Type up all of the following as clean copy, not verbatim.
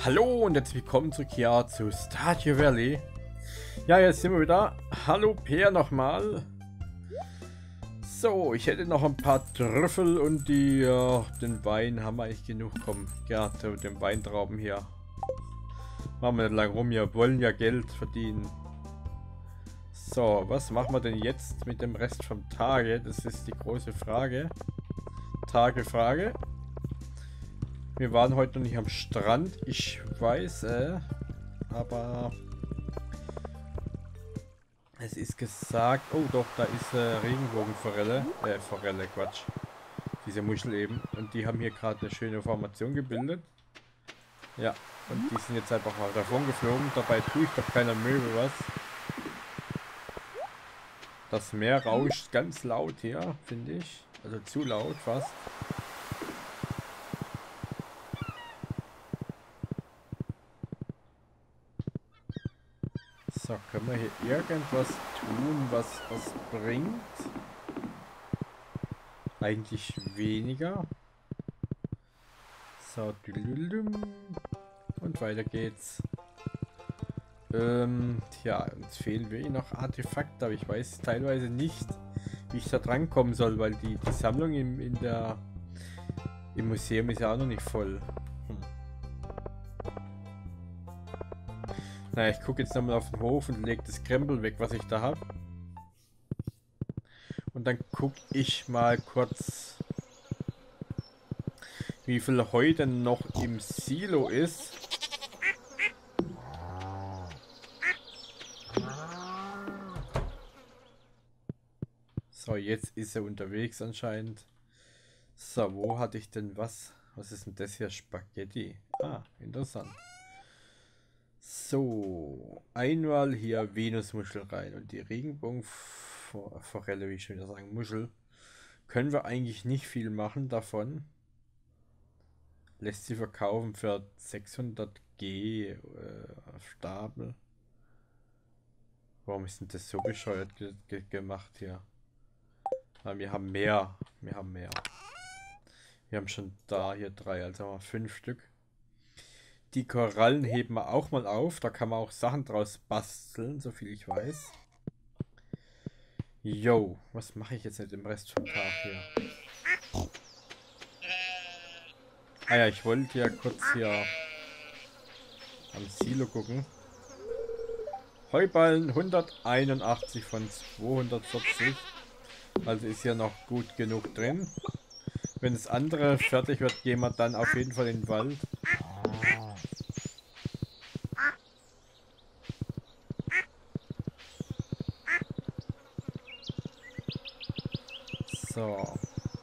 Hallo und herzlich willkommen zurück hier zu Stardew Valley. Ja, jetzt sind wir wieder. Hallo Peer nochmal. So, ich hätte noch ein paar Trüffel und den Wein haben wir eigentlich genug. Komm, ja, den Weintrauben hier. Machen wir nicht lang rum, wir wollen ja Geld verdienen. So, was machen wir denn jetzt mit dem Rest vom Tage? Das ist die große Frage. Frage. Wir waren heute noch nicht am Strand, ich weiß, aber es ist gesagt, oh doch, da ist Regenbogenforelle, Forelle, Quatsch, diese Muschel eben, und die haben hier gerade eine schöne Formation gebildet. Ja, und die sind jetzt einfach mal davon geflogen, dabei tue ich doch keiner Möwe was. Das Meer rauscht ganz laut hier, finde ich, also zu laut fast. So, können wir hier irgendwas tun, was bringt? Eigentlich weniger. So, und weiter geht's. Tja, uns fehlen wirklich noch Artefakte, aber ich weiß teilweise nicht, wie ich da dran kommen soll, weil die Sammlung im Museum ist ja auch noch nicht voll. Naja, ich gucke jetzt nochmal auf den Hof und lege das Krempel weg, was ich da habe. Und dann gucke ich mal kurz, wie viel Heu denn noch im Silo ist. So, jetzt ist er unterwegs anscheinend. So, wo hatte ich denn was? Was ist denn das hier? Spaghetti. Ah, interessant. So, einmal hier Venusmuschel rein und die Regenbogenforelle, wie ich schon wieder sagen, Muschel. Können wir eigentlich nicht viel machen davon. Lässt sie verkaufen für 600 G Stapel. Warum ist denn das so bescheuert gemacht hier? Na, wir haben mehr. Wir haben mehr. Wir haben schon da hier 3, also haben wir 5 Stück. Die Korallen heben wir auch mal auf. Da kann man auch Sachen draus basteln, so viel ich weiß. Yo, was mache ich jetzt mit dem Rest vom Tag hier? Ah ja, ich wollte ja kurz hier am Silo gucken. Heuballen 181 von 240. Also ist ja noch gut genug drin. Wenn das andere fertig wird, gehen wir dann auf jeden Fall in den Wald. So.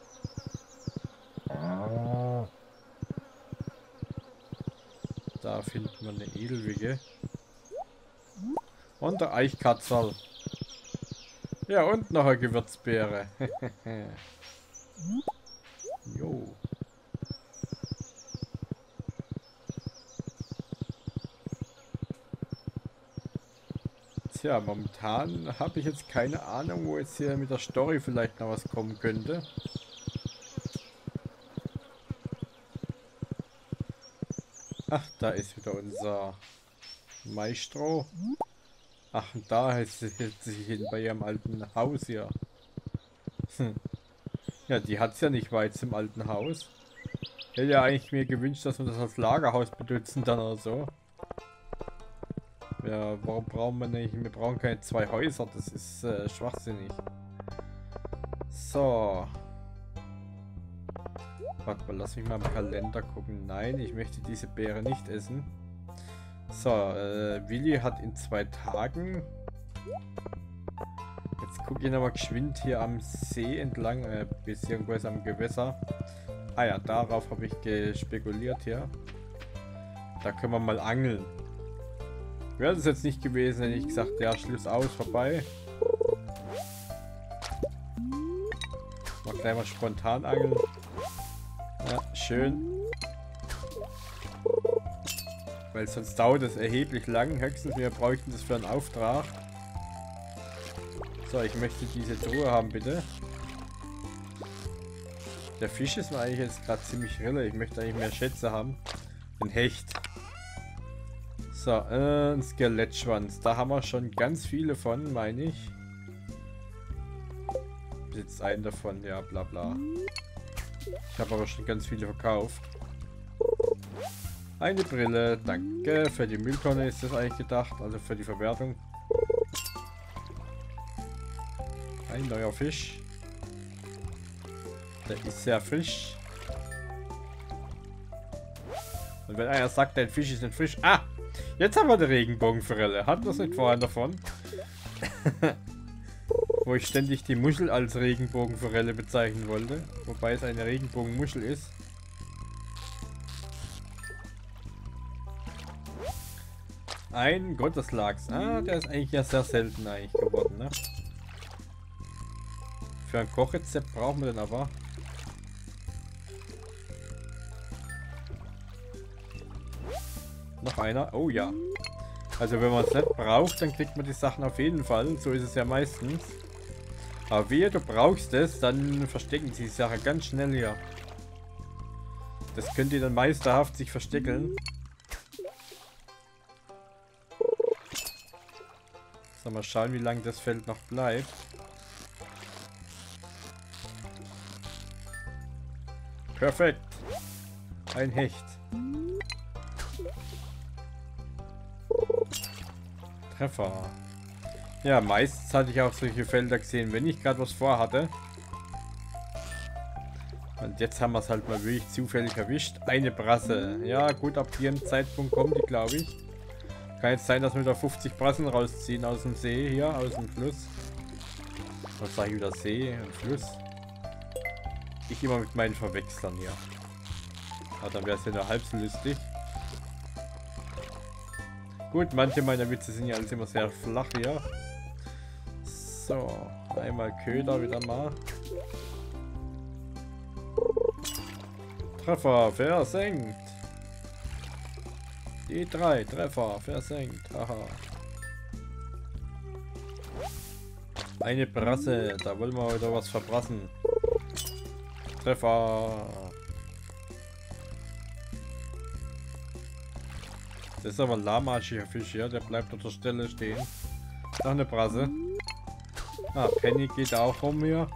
Da finden wir eine Edelwigge. Und der Eichkatzel. Ja, und noch eine Gewürzbeere. Jo. Tja, momentan habe ich jetzt keine Ahnung, wo jetzt hier mit der Story vielleicht noch was kommen könnte. Ach, da ist wieder unser Maestro. Ach, und da hält sie hin bei ihrem alten Haus hier. Ja, die hat es ja nicht weit zum alten Haus. Ich hätte ja eigentlich mir gewünscht, dass wir das als Lagerhaus benutzen dann oder so. Ja, warum brauchen wir nicht? Wir brauchen keine 2 Häuser, das ist schwachsinnig. So. Warte mal, lass mich mal im Kalender gucken. Nein, ich möchte diese Beere nicht essen. So, Willi hat in 2 Tagen. Jetzt gucke ich nochmal geschwind hier am See entlang, beziehungsweise am Gewässer. Ah ja, darauf habe ich gespekuliert hier. Da können wir mal angeln. Wäre das jetzt nicht gewesen, hätte ich gesagt, ja, Schluss aus, vorbei. Mal gleich mal spontan angeln. Ja, schön. Weil sonst dauert es erheblich lang. Höchstens wir bräuchten das für einen Auftrag. So, ich möchte diese Truhe haben, bitte. Der Fisch ist mir eigentlich jetzt gerade ziemlich rille. Ich möchte eigentlich mehr Schätze haben. Ein Hecht. So, ein Skelettschwanz. Da haben wir schon ganz viele von, meine ich. Besitzt einen davon, ja, bla bla. Ich habe aber schon ganz viele verkauft. Eine Brille, danke. Für die Mülltonne ist das eigentlich gedacht, also für die Verwertung. Ein neuer Fisch. Der ist sehr frisch. Und wenn einer sagt, dein Fisch ist nicht frisch. Ah! Jetzt haben wir die Regenbogenforelle. Hatten wir es nicht vorhin davon? Wo ich ständig die Muschel als Regenbogenforelle bezeichnen wollte. Wobei es eine Regenbogenmuschel ist. Ein Gotteslachs. Ah, der ist eigentlich ja sehr selten eigentlich geworden, ne? Für ein Kochrezept brauchen wir den aber. Noch einer. Oh ja. Also wenn man es nicht braucht, dann kriegt man die Sachen auf jeden Fall. So ist es ja meistens. Aber wehe, du brauchst es, dann verstecken sie die Sache ganz schnell hier. Das könnt ihr dann meisterhaft sich verstecken. So, mal schauen, wie lange das Feld noch bleibt. Perfekt. Ein Hecht. Treffer. Ja, meistens hatte ich auch solche Felder gesehen, wenn ich gerade was vorhatte. Und jetzt haben wir es halt mal wirklich zufällig erwischt. Eine Brasse. Ja, gut, ab ihrem Zeitpunkt kommt die, glaube ich. Kann jetzt sein, dass wir da 50 Brassen rausziehen aus dem See hier, aus dem Fluss. Was sage ich wieder? See und Fluss. Ich immer mit meinen Verwechslern hier. Aber dann wäre es ja nur halb so lustig. Gut, manche meiner Witze sind ja alles immer sehr flach hier. So, einmal Köder wieder mal. Treffer versenkt. Die 3 Treffer versenkt. Haha. Eine Brasse, da wollen wir wieder was verbrassen. Treffer. Das ist aber ein lahmarschiger Fisch, ja, der bleibt auf der Stelle stehen. Noch eine Brasse. Ah, Penny geht auch rum hier.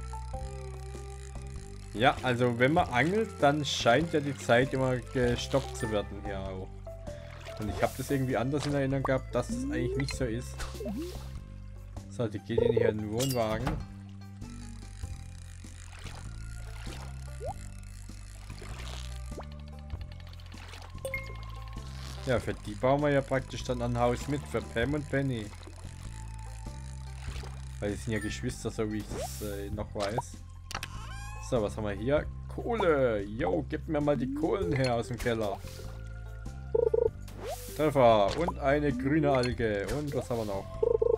Ja, also wenn man angelt, dann scheint ja die Zeit immer gestoppt zu werden hier auch. Und ich habe das irgendwie anders in Erinnerung gehabt, dass das eigentlich nicht so ist. So, die geht hier in den Wohnwagen. Ja, für die bauen wir ja praktisch dann ein Haus mit, für Pam und Penny. Weil die sind ja Geschwister, so wie ich das noch weiß. So, was haben wir hier? Kohle! Jo, gib mir mal die Kohlen her aus dem Keller. Treffer! Und eine grüne Alge. Und was haben wir noch?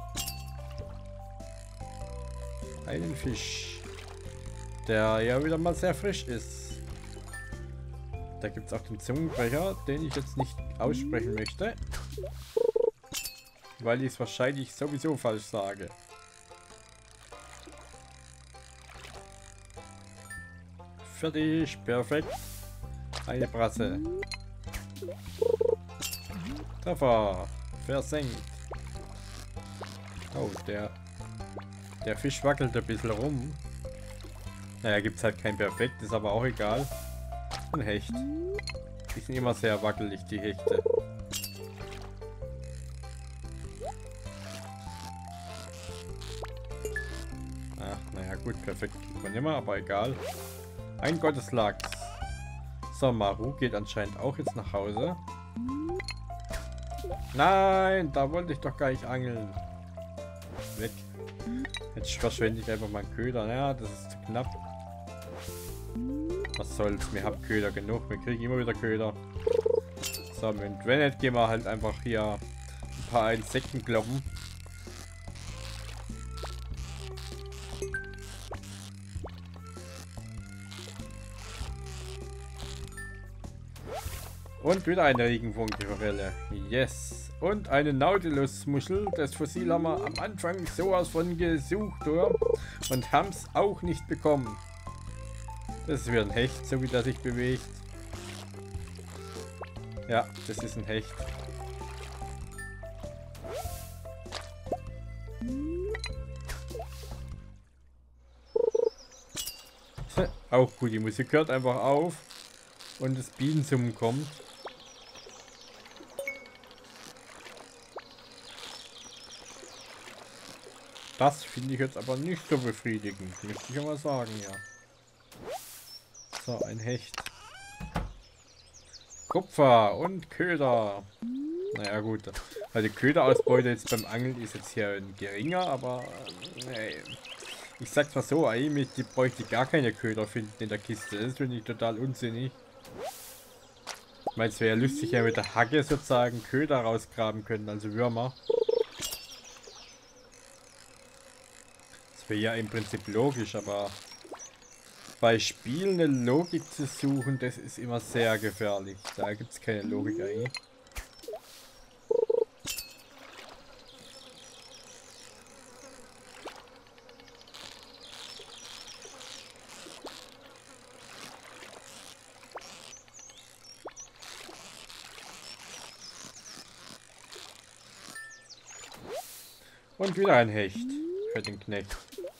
Einen Fisch. Der ja wieder mal sehr frisch ist. Da gibt es auch den Zungenbrecher, den ich jetzt nicht aussprechen möchte. Weil ich es wahrscheinlich sowieso falsch sage. Fertig, perfekt. Eine Brasse. Treffer. Versenkt. Oh, der Fisch wackelt ein bisschen rum. Naja, gibt es halt kein Perfekt, ist aber auch egal. Ein Hecht. Die sind immer sehr wackelig, die Hechte. Ach, naja, gut, perfekt. Übernehmen wir, aber egal. Ein Gotteslachs. So, Maru geht anscheinend auch jetzt nach Hause. Nein, da wollte ich doch gar nicht angeln. Weg. Jetzt verschwende ich einfach mal einen Köder. Ja, das ist zu knapp. Was soll's, wir haben Köder genug. Wir kriegen immer wieder Köder. So, und wenn nicht, gehen wir halt einfach hier ein paar Insekten kloppen. Und wieder eine Regenbogenforelle. Yes. Und eine Nautilus-Muschel. Das Fossil haben wir am Anfang sowas von gesucht, oder? Und haben es auch nicht bekommen. Das ist wieder ein Hecht, so wie der sich bewegt. Ja, das ist ein Hecht. Auch gut, die Musik hört einfach auf und das Bienensummen kommt. Das finde ich jetzt aber nicht so befriedigend, müsste ich ja mal sagen, ja. So, ein Hecht. Kupfer und Köder. Naja gut, weil die Köderausbeute jetzt beim Angeln ist jetzt hier geringer, aber ich sag's mal so, eigentlich die bräuchte ich gar keine Köder finden in der Kiste. Das finde ich total unsinnig. Ich meine, es wäre ja lustig, ja mit der Hacke sozusagen Köder rausgraben können, also Würmer. Das wäre ja im Prinzip logisch, aber bei Spielen eine Logik zu suchen, das ist immer sehr gefährlich. Da gibt es keine Logik eigentlich. Und wieder ein Hecht für den Knecht.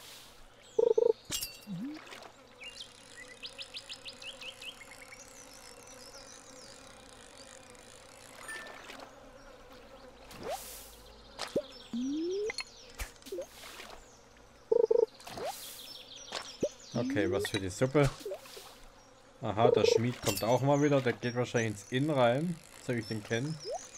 Okay, was für die Suppe. Aha, der Schmied kommt auch mal wieder. Der geht wahrscheinlich ins Inn rein. Soll ich den kennen?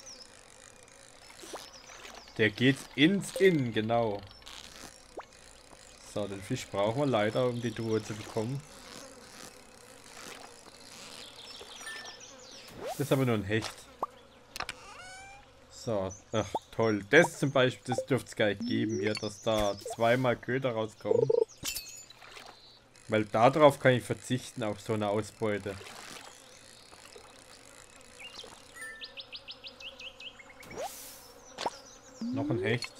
Der geht ins Inn, genau. So, den Fisch brauchen wir leider, um die Truhe zu bekommen. Das ist aber nur ein Hecht. So, ach toll. Das zum Beispiel, das dürfte es gar nicht geben hier, dass da zweimal Köder rauskommen. Weil darauf kann ich verzichten, auf so eine Ausbeute. Noch ein Hecht.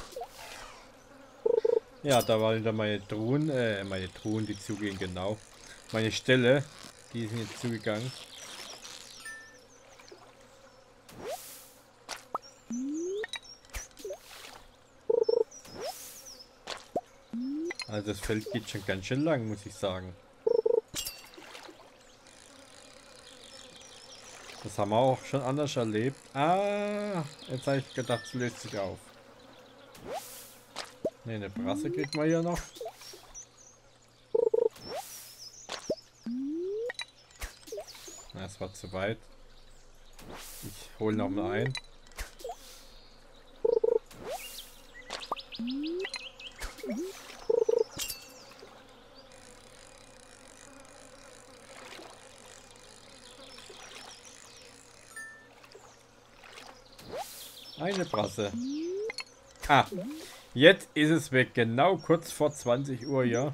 Ja, da waren wieder meine Truhen, die zugehen, genau. Meine Ställe, die sind jetzt zugegangen. Also das Feld geht schon ganz schön lang, muss ich sagen. Das haben wir auch schon anders erlebt. Ah, jetzt habe ich gedacht, es löst sich auf. Ne, eine Brasse kriegt man hier noch. Na, es war zu weit. Ich hole noch mal ein. Eine Brasse. Ah, jetzt ist es weg. Genau kurz vor 20 Uhr, ja.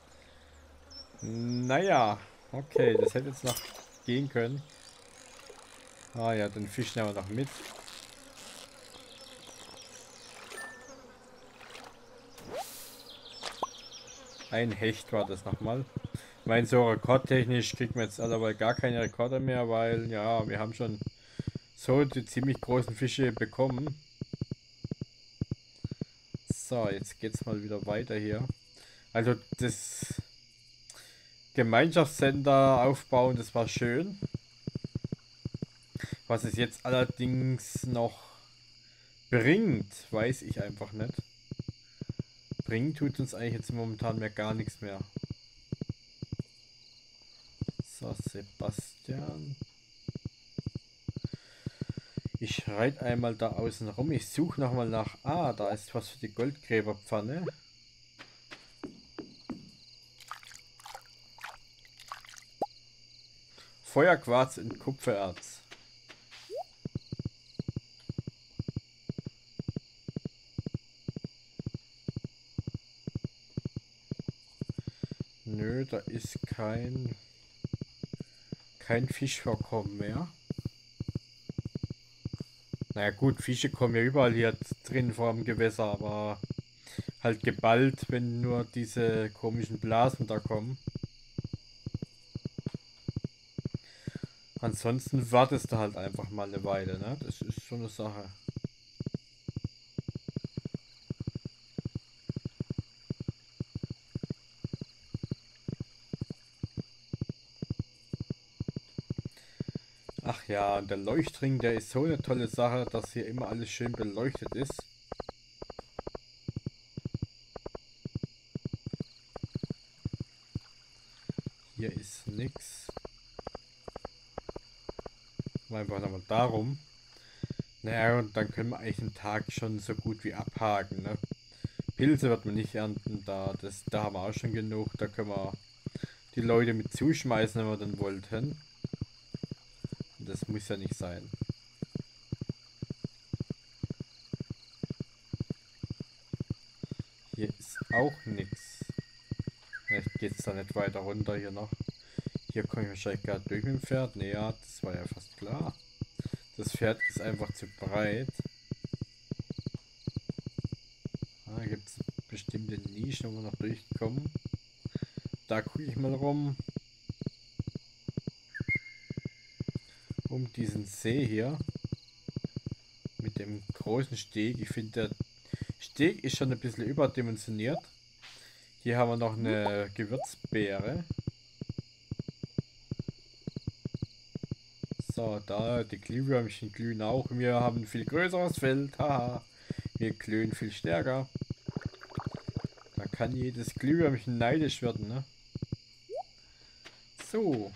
Naja, okay, das hätte jetzt noch gehen können. Ah ja, den Fisch nehmen wir noch mit. Ein Hecht war das nochmal. Mein so rekordtechnisch kriegt man jetzt allerweil gar keine Rekorde mehr, weil ja, wir haben schon so die ziemlich großen Fische bekommen. So, jetzt geht's mal wieder weiter hier. Also das Gemeinschaftscenter aufbauen, das war schön. Was es jetzt allerdings noch bringt, weiß ich einfach nicht. Bringen tut uns eigentlich jetzt momentan mehr gar nichts mehr. So, Sebastian. Ich reite einmal da außen rum. Ich suche nochmal nach... Ah, da ist was für die Goldgräberpfanne. Feuerquarz und Kupfererz. Nö, da ist kein Fischvorkommen mehr. Naja gut, Fische kommen ja überall hier drin vor dem Gewässer, aber halt geballt, wenn nur diese komischen Blasen da kommen. Ansonsten wartest du halt einfach mal eine Weile, ne? Das ist so eine Sache. Ach ja, und der Leuchtring, der ist so eine tolle Sache, dass hier immer alles schön beleuchtet ist. Hier ist nichts. Einfach nochmal darum. Naja, und dann können wir eigentlich den Tag schon so gut wie abhaken, ne? Pilze wird man nicht ernten, da haben wir auch schon genug. Da können wir die Leute mit zuschmeißen, wenn wir dann wollten. Das muss ja nicht sein. Hier ist auch nichts. Vielleicht geht es da nicht weiter runter hier noch. Hier komme ich wahrscheinlich gerade durch mit dem Pferd. Ne, ja, das war ja fast klar. Das Pferd ist einfach zu breit. Da gibt es bestimmte Nischen, wo wir noch durchkommen. Da gucke ich mal rum. Um diesen See hier. Mit dem großen Steg. Ich finde, der Steg ist schon ein bisschen überdimensioniert. Hier haben wir noch eine Gewürzbeere. So, da, die Glühwürmchen glühen auch. Wir haben ein viel größeres Feld. Haha. Wir glühen viel stärker. Da kann jedes Glühwürmchen neidisch werden, ne? So.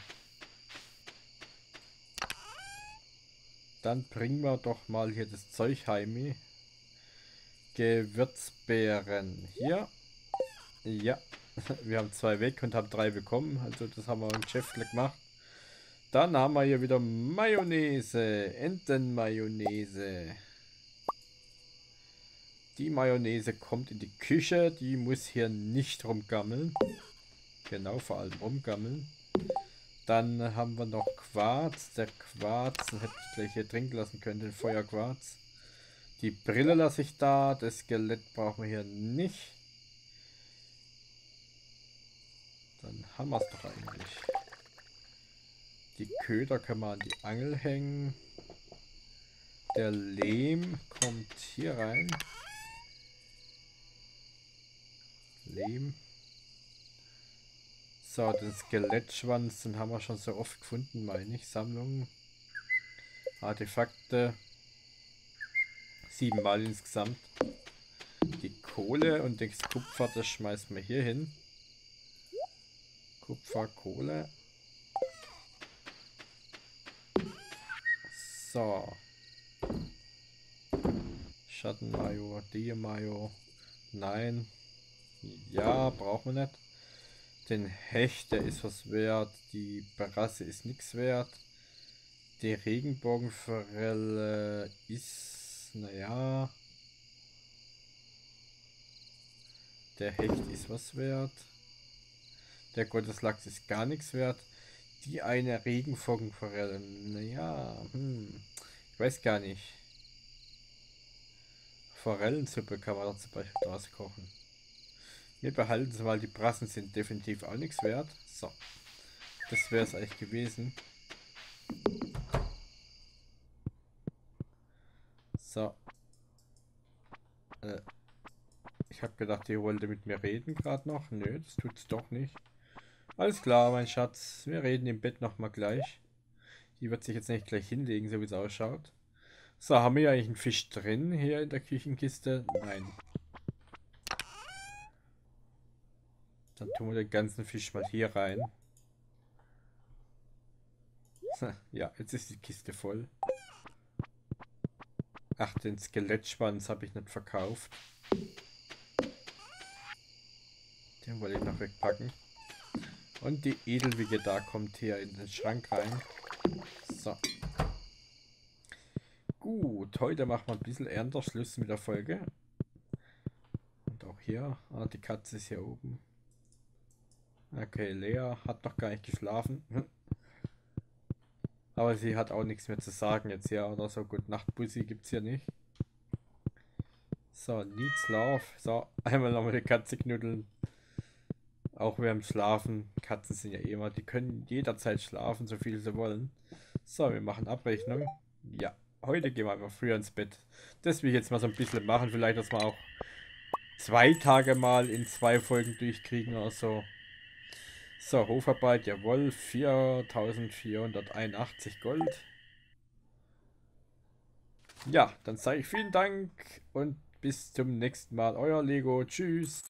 Dann bringen wir doch mal hier das Zeug heim. Gewürzbeeren. Hier. Ja. Wir haben 2 weg und haben 3 bekommen. Also das haben wir im Geschäftle gemacht. Dann haben wir hier wieder Mayonnaise. Entenmayonnaise. Die Mayonnaise kommt in die Küche. Die muss hier nicht rumgammeln. Genau, vor allem rumgammeln. Dann haben wir noch Quarz. Der Quarz, den hätte ich gleich hier trinken lassen können, den Feuerquarz. Die Brille lasse ich da. Das Skelett brauchen wir hier nicht. Dann haben wir es doch eigentlich. Die Köder können wir an die Angel hängen. Der Lehm kommt hier rein. Lehm. So, den Skelettschwanz, den haben wir schon so oft gefunden, meine ich. Sammlungen. Artefakte. 7 Mal insgesamt. Die Kohle und das Kupfer, das schmeißen wir hier hin. Kupfer, Kohle. So. Schattenmayo, Diemayo. Nein. Ja, brauchen wir nicht. Den Hecht, der ist was wert. Die Barasse ist nichts wert. Die Regenbogenforelle ist, naja. Der Hecht ist was wert. Der Gotteslachs ist gar nichts wert. Die eine Regenbogenforelle, naja, ich weiß gar nicht. Forellensuppe kann man da zum Beispiel draus kochen. Wir behalten sie, weil die Brassen sind definitiv auch nichts wert. So, das wäre es eigentlich gewesen. So. Ich habe gedacht, ihr wollte mit mir reden gerade noch. Nö, das tut's doch nicht. Alles klar, mein Schatz. Wir reden im Bett nochmal gleich. Die wird sich jetzt nicht gleich hinlegen, so wie es ausschaut. So, haben wir ja eigentlich einen Fisch drin hier in der Küchenkiste? Nein. Dann tun wir den ganzen Fisch mal hier rein. Ja, jetzt ist die Kiste voll. Ach, den Skelettschwanz habe ich nicht verkauft. Den wollte ich noch wegpacken. Und die Edelwiege da kommt hier in den Schrank rein. So. Gut, heute machen wir ein bisschen eher Schluss mit der Folge. Und auch hier. Ah, die Katze ist hier oben. Okay, Lea hat noch gar nicht geschlafen. Aber sie hat auch nichts mehr zu sagen jetzt hier oder so. Gut, Nachtbussi gibt es hier nicht. So, needs love. So, einmal nochmal die Katze knuddeln. Auch während Schlafen. Katzen sind ja immer, die können jederzeit schlafen, so viel sie wollen. So, wir machen Abrechnung. Ja, heute gehen wir einfach früher ins Bett. Das will ich jetzt mal so ein bisschen machen. Vielleicht, dass wir auch 2 Tage mal in 2 Folgen durchkriegen oder so. So, Hofarbeit, jawohl, 4481 Gold. Ja, dann sage ich vielen Dank und bis zum nächsten Mal. Euer Lego. Tschüss.